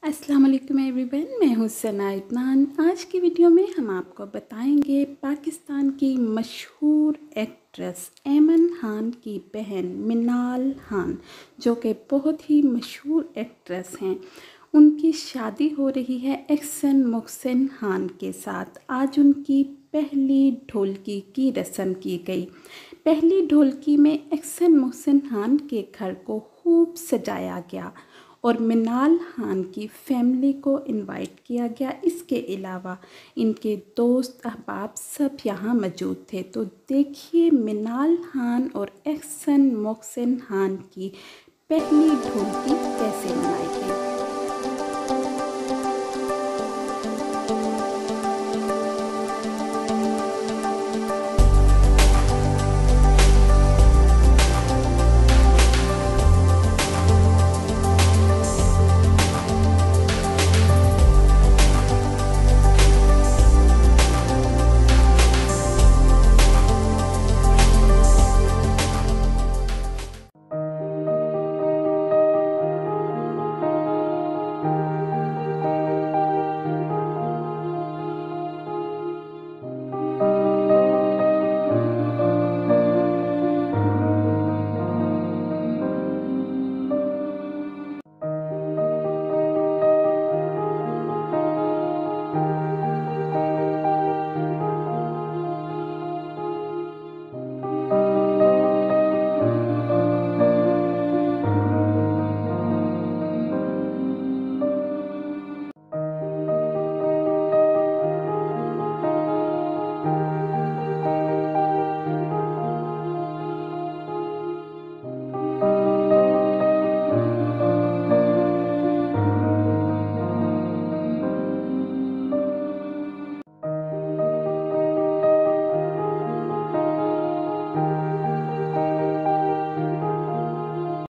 अस्सलाम वालेकुम एवरीवन, मैं हूँ सना इदनान। आज की वीडियो में हम आपको बताएंगे पाकिस्तान की मशहूर एक्ट्रेस ऐमन खान की बहन मिनाल खान, जो कि बहुत ही मशहूर एक्ट्रेस हैं। उनकी शादी हो रही है एहसन मोहसिन खान के साथ। आज उनकी पहली ढोलकी की रस्म की गई। पहली ढोलकी में एहसन मोहसिन खान के घर को खूब सजाया गया और मिनाल खान की फैमिली को इनवाइट किया गया। इसके अलावा इनके दोस्त अहबाब सब यहाँ मौजूद थे। तो देखिए मिनाल खान और एहसन मोहसिन खान की पहली ढोलकी कैसे मनाई गई।